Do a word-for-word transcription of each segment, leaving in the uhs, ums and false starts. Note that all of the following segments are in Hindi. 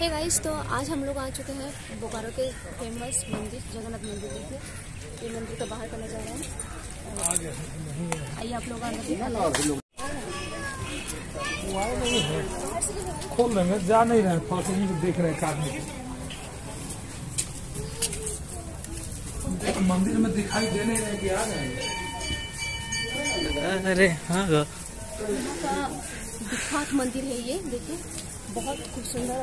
हे गाइस, तो आज हम लोग आ चुके हैं बोकारो के फेमस मंदिर जगन्नाथ मंदिर देखने। ये मंदिर का बाहर का नजारा है। आइए आप लोग अंदर खोल लेंगे, जा नहीं रहे फौजी को देख रहे हैं काटने को। मंदिर में दिखाई दे नहीं रहे कि आ रहे हैं। अरे हाँ, यहाँ का विख्यात मंदिर है ये, देखिए बहुत खूब सुंदर।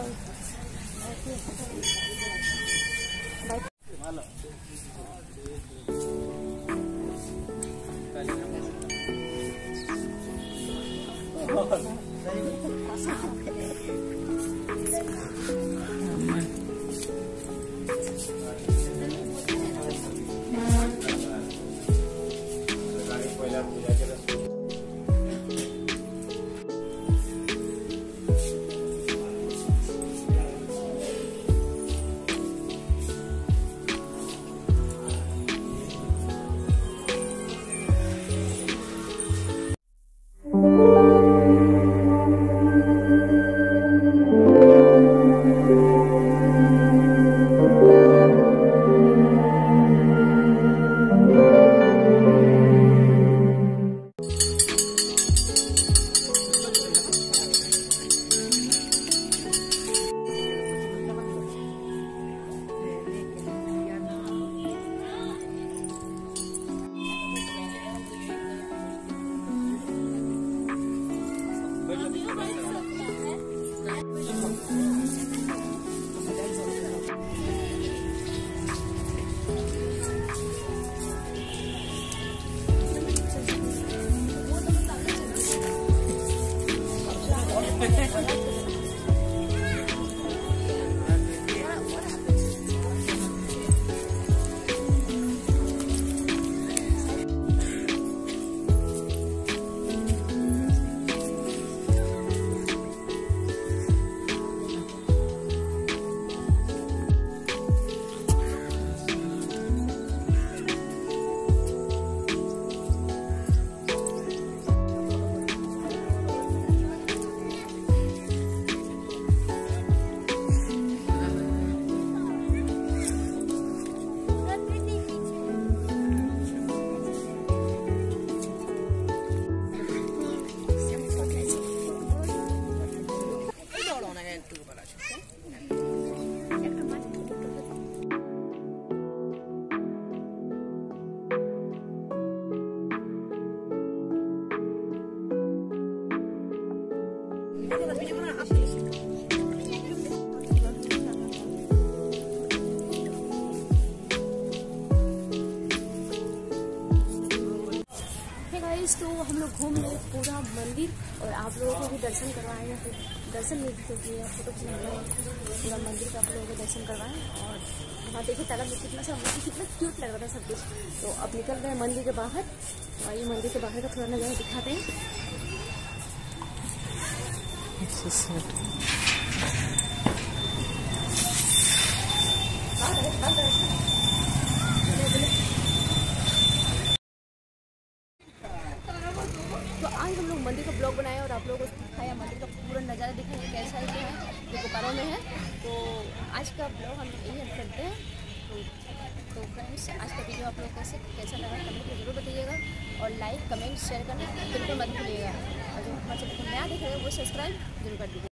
तो हम लोग घूम रहे पूरा मंदिर और आप लोगों को भी दर्शन करवाएं, या फिर दर्शन नहीं भी क्योंकि फोटो खींचना पूरा मंदिर का आप लोगों को दर्शन करवाएं। और वहाँ देखिए तालाब में कितना सा कितना क्यूट लग रहा है सब कुछ। तो अब निकल रहे हैं मंदिर के बाहर और ये मंदिर के बाहर का थोड़ा नज़ारा दिखाते हैं। तो आज हम लोग मंदिर का ब्लॉग बनाया और आप लोगों को दिखाया, मंदिर का पूरा नज़ारा दिखाया कैसा है क्या है, जो बोकारो में है। तो आज का ब्लॉग हम यही हम करते हैं। तो तो फ्रेंड्स, आज का वीडियो आप लोग कैसे कैसा लगा कमेंट में जरूर बताइएगा और लाइक कमेंट शेयर करना बिल्कुल मत भूलिएगा। और जो हमारे चैनल को नया देख रहे हैं वो सब्सक्राइब जरूर कर दीजिएगा।